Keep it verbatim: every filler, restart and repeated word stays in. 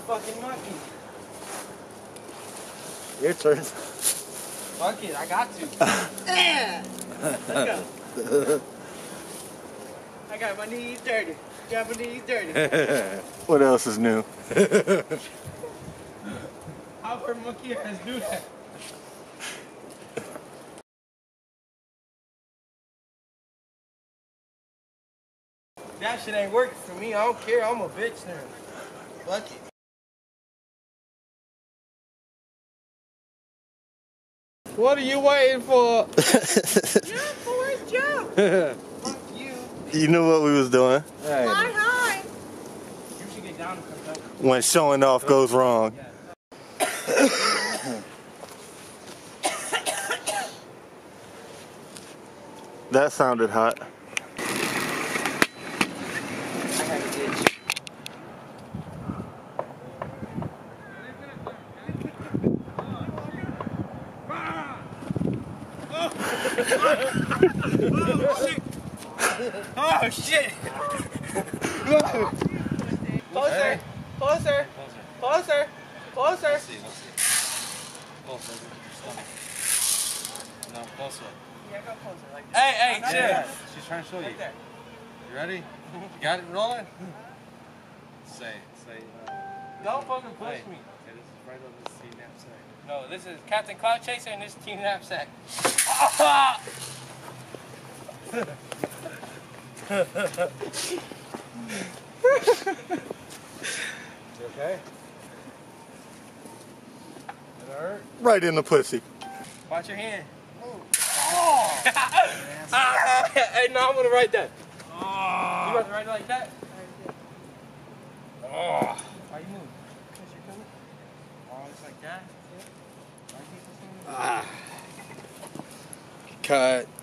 fucking monkey. Your turn. Fuck it, I got to. Let's go. I got my knees dirty. Got my knees dirty. What else is new? How her monkey ass do that? That shit ain't working for me. I don't care. I'm a bitch now. Fuck it. What are you waiting for? Yeah, Forrest, jump. Fuck you. You knew what we was doing. Hey. Fly high. You should get down and come up. When showing off goes wrong. Yeah. That sounded hot. I have a itch. Oh shit! Closer, closer, closer, closer. Let's see, let's see. Closer, your stomach. No, closer. Yeah, go closer like that. Hey, hey, chill. She's trying to show you. Right there. You ready? You got it rolling? Say, say. Uh, Don't fucking push hey. me. Okay, this is right on this team knapsack. No, this is Captain Cloud Chaser and this is Team Knapsack. You okay? It hurt? Right in the pussy. Watch your hand. Oh. Hey, no, I'm gonna write that. Oh. You about to write it like that? Oh. Why you move? Because you're coming. Oh, it's like that? Yeah. Cut.